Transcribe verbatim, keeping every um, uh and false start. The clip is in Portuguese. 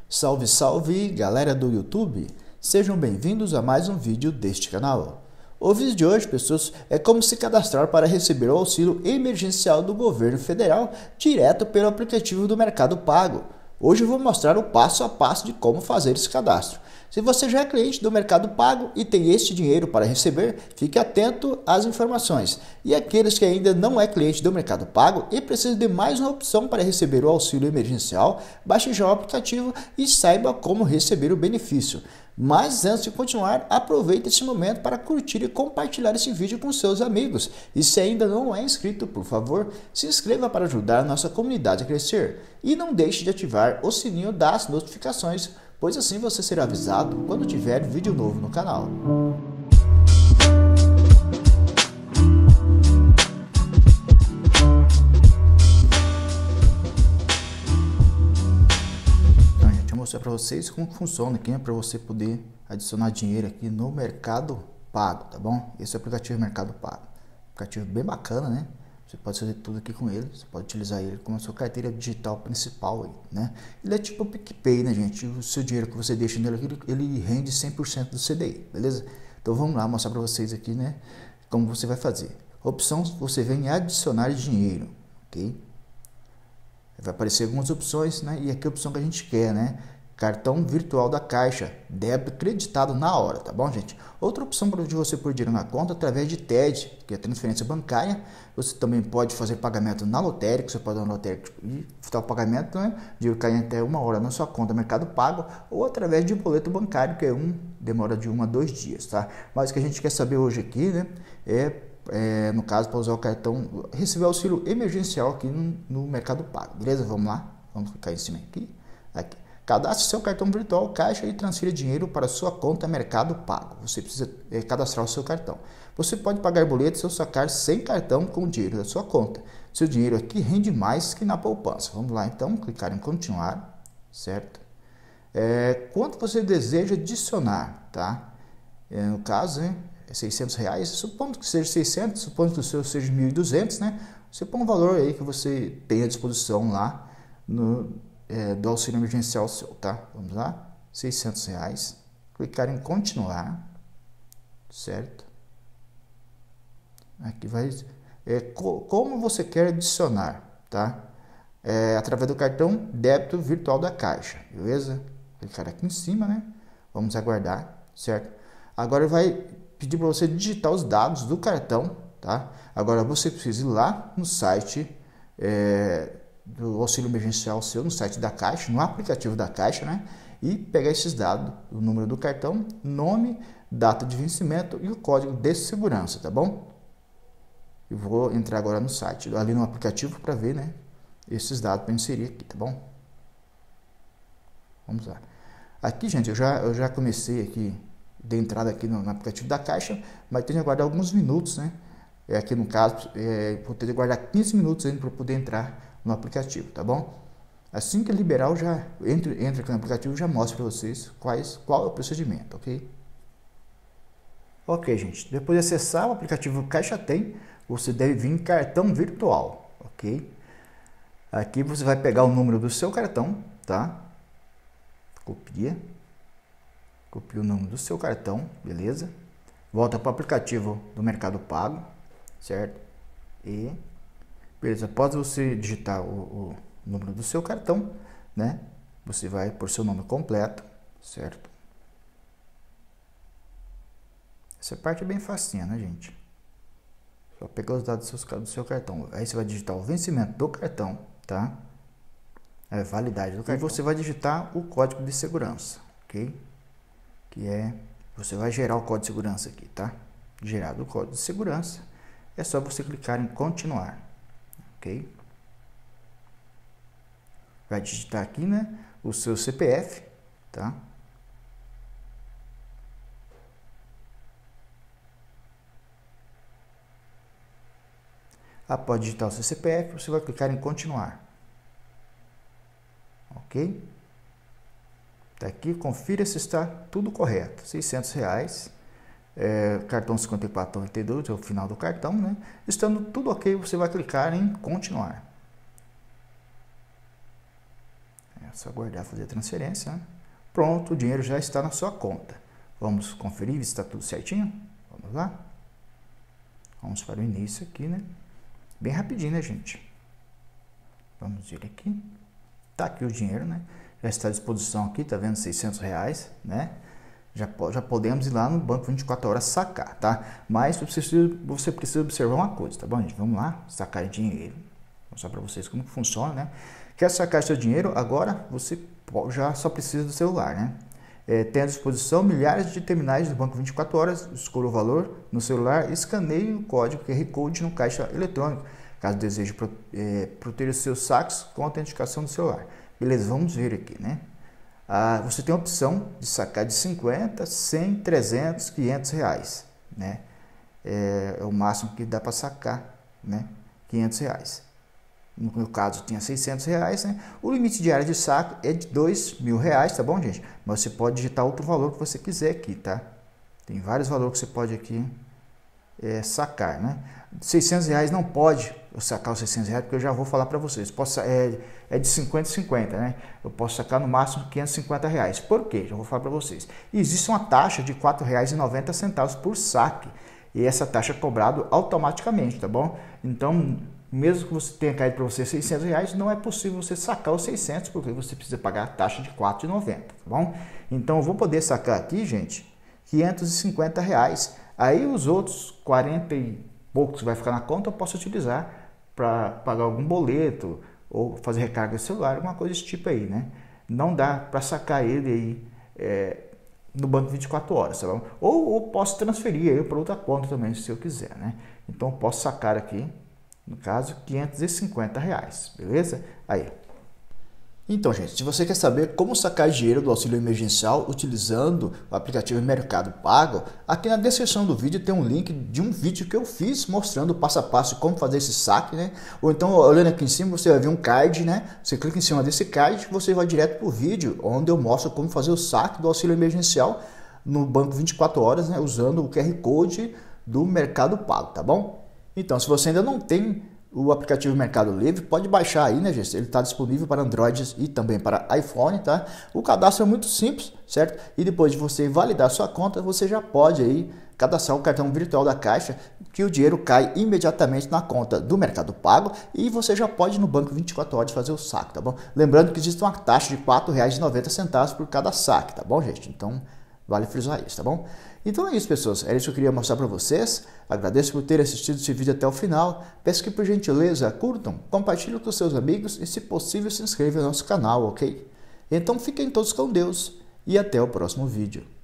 Salve, salve, galera do YouTube! Sejam bem-vindos a mais um vídeo deste canal. O vídeo de hoje, pessoas, é como se cadastrar para receber o auxílio emergencial do governo federal direto pelo aplicativo do Mercado Pago. Hoje eu vou mostrar o passo a passo de como fazer esse cadastro. Se você já é cliente do Mercado Pago e tem este dinheiro para receber, fique atento às informações. E aqueles que ainda não é cliente do Mercado Pago e precisa de mais uma opção para receber o auxílio emergencial, baixe já o aplicativo e saiba como receber o benefício. Mas antes de continuar, aproveite esse momento para curtir e compartilhar esse vídeo com seus amigos. E se ainda não é inscrito, por favor, se inscreva para ajudar a nossa comunidade a crescer. E não deixe de ativar o sininho das notificações, pois assim você será avisado quando tiver vídeo novo no canal. Então, gente, eu vou mostrar para vocês como funciona aqui, né, para você poder adicionar dinheiro aqui no Mercado Pago, tá bom? Esse é o aplicativo Mercado Pago. Aplicativo bem bacana, né? Você pode fazer tudo aqui com ele, você pode utilizar ele como a sua carteira digital principal, aí, né? Ele é tipo o PicPay, né, gente? O seu dinheiro que você deixa nele, ele rende cem por cento do C D I, beleza? Então vamos lá mostrar para vocês aqui, né, como você vai fazer. Opção, você vem adicionar dinheiro, ok? Vai aparecer algumas opções, né? E aqui a opção que a gente quer, né? Cartão virtual da Caixa, débito creditado na hora, tá bom, gente? Outra opção para você pôr dinheiro na conta através de T E D, que é transferência bancária. Você também pode fazer pagamento na lotérica, você pode dar na lotérica e ficar o pagamento, né? Dinheiro cair até uma hora na sua conta Mercado Pago, ou através de boleto bancário, que é um, demora de um a dois dias, tá? Mas o que a gente quer saber hoje aqui, né? É, é no caso, para usar o cartão, receber auxílio emergencial aqui no, no Mercado Pago, beleza? Vamos lá, vamos clicar em cima aqui, aqui. Cadastre seu cartão virtual Caixa e transfira dinheiro para sua conta Mercado Pago. Você precisa é, cadastrar o seu cartão. Você pode pagar boletos ou sacar sem cartão com o dinheiro da sua conta. Seu dinheiro aqui rende mais que na poupança. Vamos lá então, clicar em continuar, certo? É, quanto você deseja adicionar, tá? É, no caso, né, é seiscentos reais. Supondo que seja seiscentos, supondo que o seu seja mil e duzentos, né? Você põe um valor aí que você tem à disposição lá no É, do auxílio emergencial seu, tá? Vamos lá, seiscentos reais, clicar em continuar, certo? Aqui vai, é, co como você quer adicionar, tá? É, através do cartão débito virtual da Caixa, beleza? Clicar aqui em cima, né? Vamos aguardar, certo? Agora vai pedir para você digitar os dados do cartão, tá? Agora você precisa ir lá no site, é, do auxílio emergencial seu, no site da Caixa, no aplicativo da Caixa, né? E pegar esses dados, o número do cartão, nome, data de vencimento e o código de segurança, tá bom? Eu vou entrar agora no site, ali no aplicativo, para ver, né, esses dados para inserir aqui, tá bom? Vamos lá. Aqui, gente, eu já, eu já comecei aqui, de entrada aqui no, no aplicativo da Caixa, mas tenho que aguardar alguns minutos, né? É, aqui no caso, é, vou ter que aguardar quinze minutos ainda para poder entrar no aplicativo, tá bom? Assim que liberar, eu já entro, entro aqui no aplicativo e já mostro para vocês quais, qual é o procedimento, ok? Ok, gente, depois de acessar o aplicativo Caixa Tem, você deve vir em cartão virtual, ok? Aqui você vai pegar o número do seu cartão, tá? Copia. Copia o número do seu cartão, beleza? Volta para o aplicativo do Mercado Pago, certo? E beleza, após você digitar o, o número do seu cartão, né? Você vai por seu nome completo, certo? Essa parte é bem facinha, né, gente? Só pegar os dados do seu, do seu cartão. Aí você vai digitar o vencimento do cartão, tá? É validade do cartão. E você vai digitar o código de segurança, ok? Que é, você vai gerar o código de segurança aqui, tá? Gerado o código de segurança, é só você clicar em continuar. Ok? Vai digitar aqui, né, o seu C P F, tá? Após digitar o seu C P F, você vai clicar em continuar. Ok? Tá aqui, confira se está tudo correto. seiscentos reais. É, cartão cinquenta e quatro oitenta e dois é o final do cartão, né? Estando tudo ok, você vai clicar em continuar. É só aguardar fazer a transferência, né? Pronto, o dinheiro já está na sua conta. Vamos conferir se está tudo certinho? Vamos lá? Vamos para o início aqui, né? Bem rapidinho, né, gente? Vamos ver aqui. Tá aqui o dinheiro, né? Já está à disposição aqui, tá vendo? seiscentos reais, né? Já, já podemos ir lá no banco vinte e quatro horas sacar, tá? Mas você precisa, você precisa observar uma coisa, tá bom, gente? Vamos lá, sacar dinheiro. Vou mostrar para vocês como que funciona, né? Quer sacar seu dinheiro? Agora você já só precisa do celular, né? É, tem à disposição milhares de terminais do banco vinte e quatro horas, escolha o valor no celular, escaneie o código Q R Code no caixa eletrônico, caso deseje pro, é, proteger os seus saques com a autenticação do celular. Beleza, vamos ver aqui, né? Ah, você tem a opção de sacar de cinquenta, cem, trezentos, quinhentos reais, né? É, é o máximo que dá para sacar, né? quinhentos reais. No meu caso, tinha seiscentos reais, né? O limite diário de saque é de dois mil reais, tá bom, gente? Mas você pode digitar outro valor que você quiser aqui, tá? Tem vários valores que você pode aqui é, sacar, né? seiscentos reais não pode eu sacar os seiscentos reais, porque eu já vou falar para vocês. Posso, é, é de cinquenta em cinquenta, né? Eu posso sacar no máximo quinhentos e cinquenta reais. Por quê? Já vou falar para vocês. E existe uma taxa de quatro reais e noventa centavos por saque. E essa taxa é cobrada automaticamente, tá bom? Então, mesmo que você tenha caído para você seiscentos reais, não é possível você sacar os seiscentos, porque você precisa pagar a taxa de quatro reais e noventa centavos, tá bom? Então, eu vou poder sacar aqui, gente, quinhentos e cinquenta reais. Aí, os outros quarenta e poucos que vai ficar na conta, eu posso utilizar para pagar algum boleto ou fazer recarga de celular, alguma coisa desse tipo aí, né? Não dá para sacar ele aí é, no banco vinte e quatro horas, tá bom? Ou, ou posso transferir aí para outra conta também, se eu quiser, né? Então, eu posso sacar aqui, no caso, quinhentos e cinquenta reais, beleza? Aí. Então, gente, se você quer saber como sacar dinheiro do auxílio emergencial utilizando o aplicativo Mercado Pago, aqui na descrição do vídeo tem um link de um vídeo que eu fiz mostrando o passo a passo de como fazer esse saque, né? Ou então, olhando aqui em cima, você vai ver um card, né? Você clica em cima desse card e você vai direto para o vídeo onde eu mostro como fazer o saque do auxílio emergencial no banco vinte e quatro horas, né? Usando o Q R Code do Mercado Pago, tá bom? Então, se você ainda não tem o aplicativo Mercado Livre, pode baixar aí, né, gente? Ele está disponível para Android e também para iPhone, tá? O cadastro é muito simples, certo? E depois de você validar sua conta, você já pode aí cadastrar o cartão virtual da Caixa, que o dinheiro cai imediatamente na conta do Mercado Pago e você já pode ir no banco vinte e quatro horas fazer o saque, tá bom? Lembrando que existe uma taxa de quatro reais e noventa centavos por cada saque, tá bom, gente? Então, vale frisar isso, tá bom? Então é isso, pessoas. Era isso que eu queria mostrar para vocês. Agradeço por terem assistido esse vídeo até o final. Peço que, por gentileza, curtam, compartilhem com seus amigos e, se possível, se inscrevam no nosso canal, ok? Então fiquem todos com Deus e até o próximo vídeo.